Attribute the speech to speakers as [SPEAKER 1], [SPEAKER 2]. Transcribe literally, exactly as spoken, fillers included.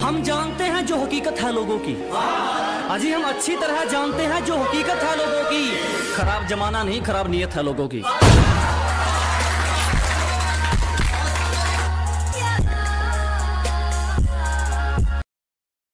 [SPEAKER 1] हम जानते हैं जो हकीकत है लोगों की, अजी हम अच्छी तरह जानते हैं जो हकीकत है लोगों की। खराब जमाना नहीं, खराब नीयत है लोगों की।